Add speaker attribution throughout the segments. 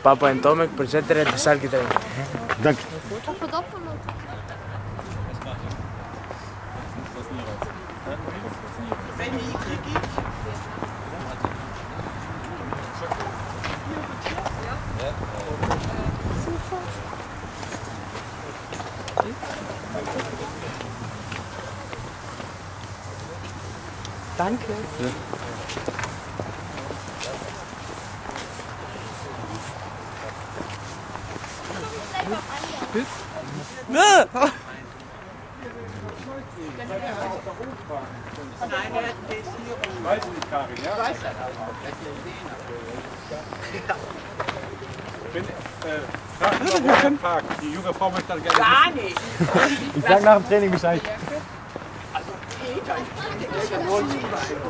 Speaker 1: Papa en Tomek, presente de Salki Training.
Speaker 2: Danke.
Speaker 1: Danke. Ja.
Speaker 3: Nein, weiß ich nicht, Karin, ja? Weiß das auch. Ich bin, Park. Die junge Frau möchte dann gerne...
Speaker 4: Gar nicht!
Speaker 2: Ich sag nach dem Training Bescheid.
Speaker 4: Also Peter, ich ist ja nur lieber.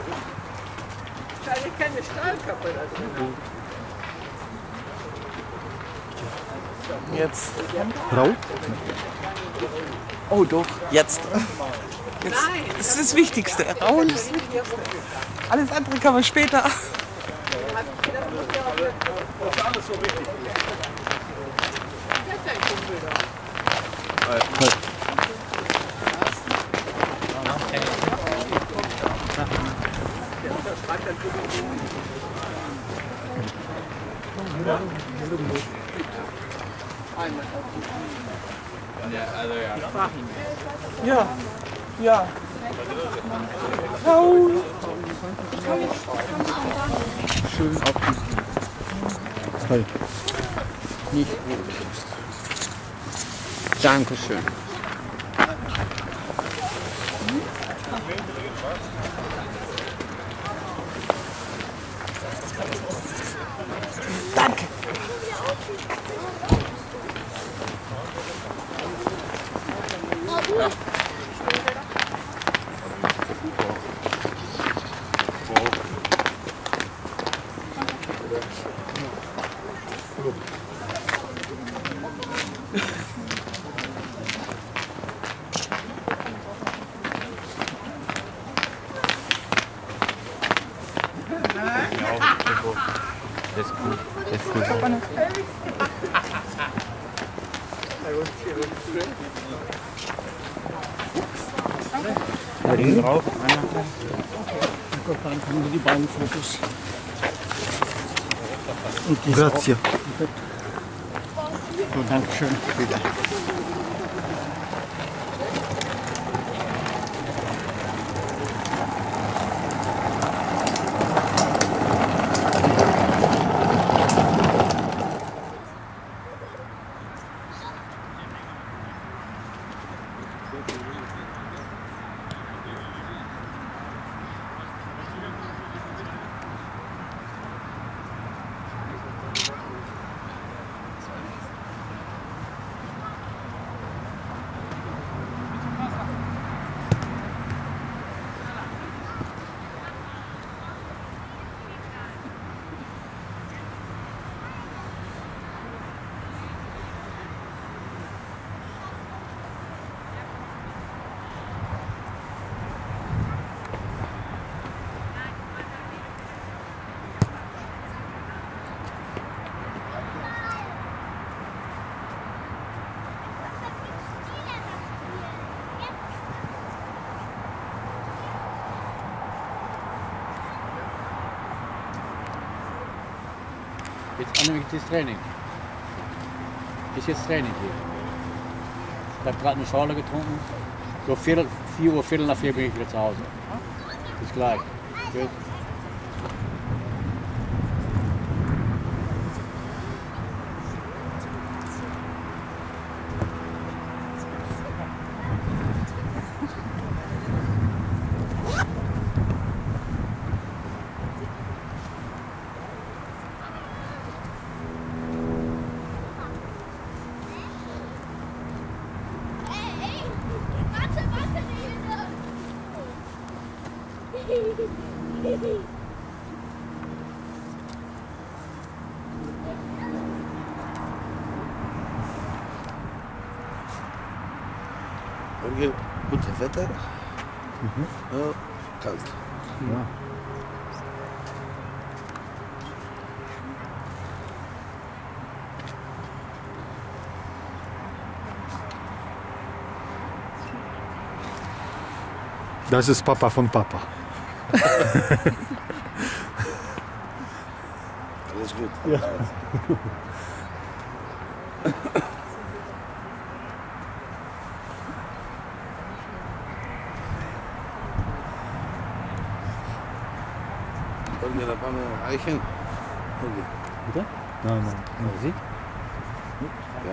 Speaker 4: Ich keine Stahlkappe da drin.
Speaker 1: Jetzt.
Speaker 2: Rau?
Speaker 3: Oh doch, jetzt. Jetzt ist das Wichtigste. Rauen ist das Wichtigste. Alles andere kann man später.
Speaker 4: Das ist alles so wichtig. Das ist ein Kumpel da.
Speaker 3: Ja, ja. Rauen.
Speaker 2: Schön aufgießen. Toll.
Speaker 5: Nicht gut. Dankeschön.
Speaker 3: Danke.
Speaker 5: Das ist gut. Das ist gut.
Speaker 2: Da hinten drauf. Dann kommen die beiden Fotos. Und grazie. So, Dankeschön. Wieder.
Speaker 5: Jetzt Anne, das Training. Ist jetzt Training hier. Ich habe gerade eine Schorle getrunken. So 4 Uhr, Viertel nach 4 bin ich wieder zu Hause. Bis gleich. Tschüss.
Speaker 6: Morgen gutes Wetter. Ja, kalt.
Speaker 2: Ja. Das ist Papa von Papa.
Speaker 6: Alles gut.
Speaker 2: Ja.
Speaker 6: Wollen wir da ein paar mehr Eichen?
Speaker 2: Bitte? Nein, nein. Sie?
Speaker 6: Ja.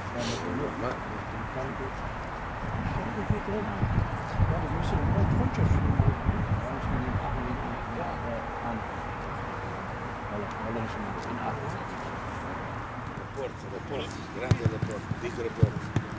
Speaker 6: Report, grande report, big report.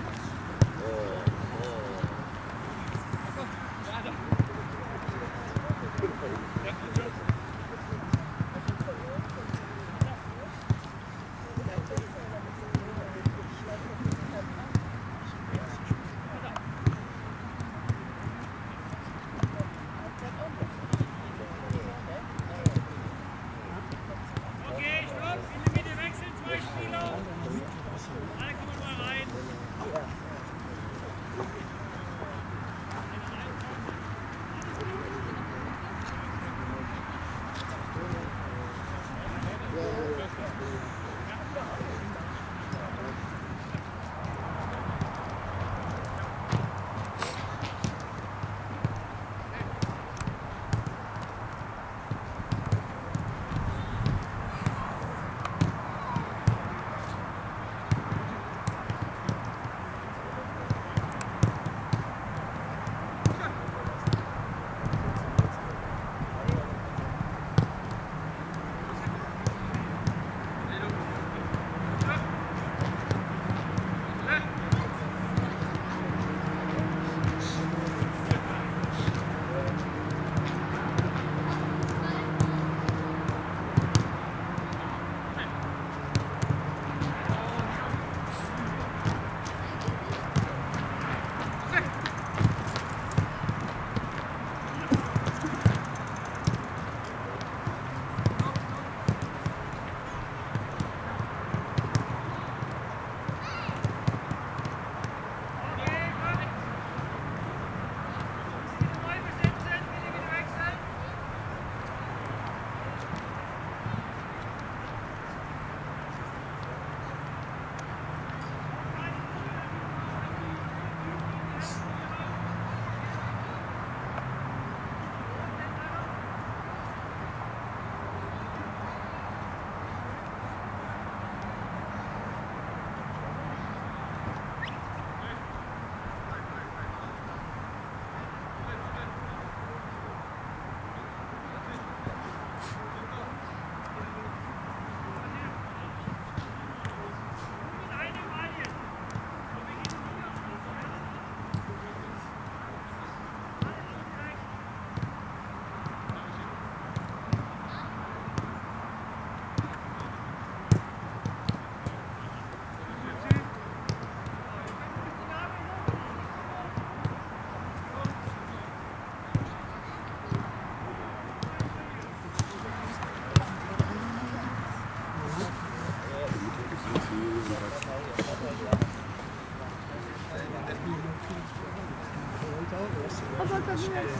Speaker 7: Aber das ist stehen.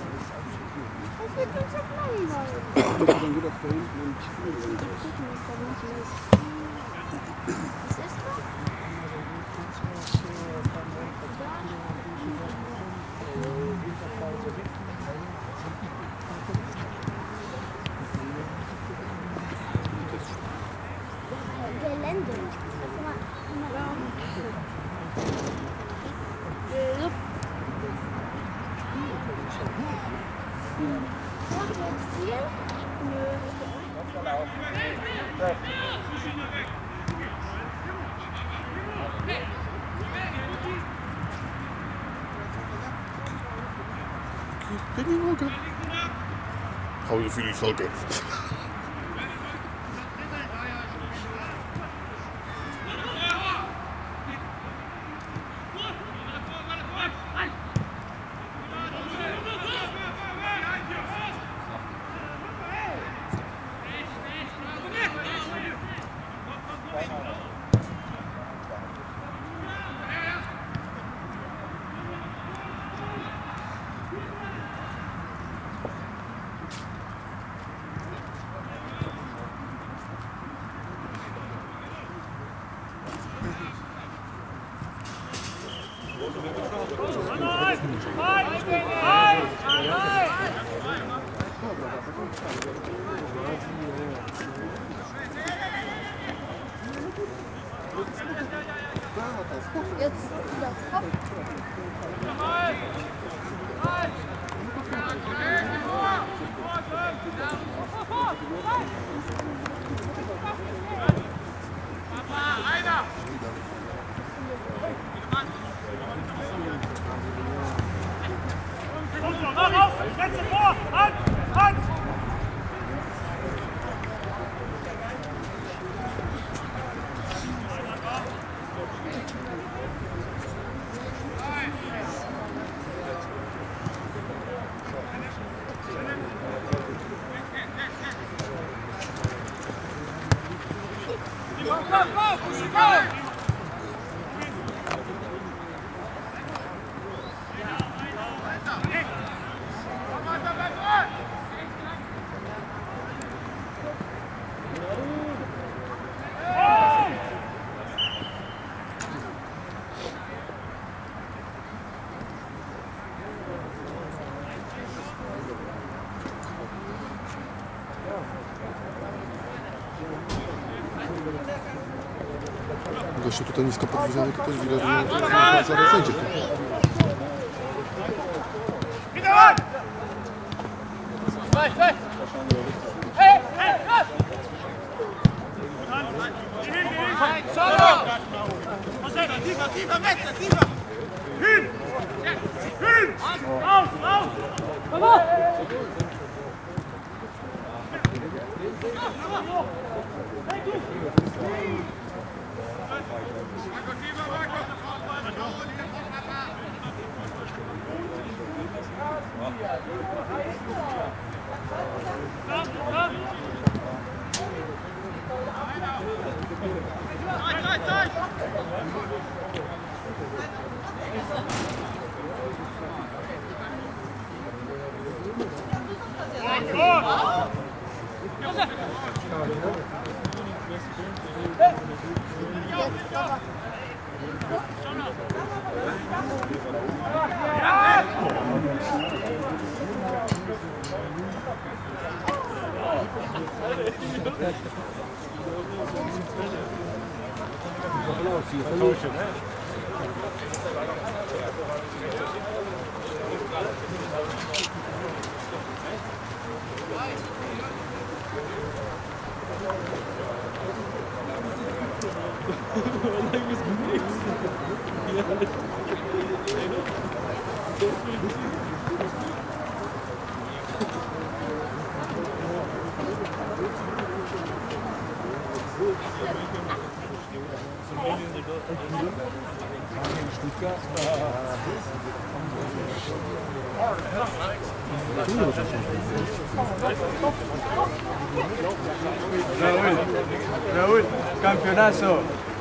Speaker 7: Das wird uns auch langweilig.
Speaker 2: Dann wieder da hinten und spielen.
Speaker 7: Was ist das? Gelände. Guck mal.
Speaker 6: How you feeling, Schalke?
Speaker 7: Jetzt wieder. Hopp.
Speaker 6: Gościu tutaj nisko podwyższony, to też widać, że zaraz zejdzie.
Speaker 1: Raúl, campeonazo.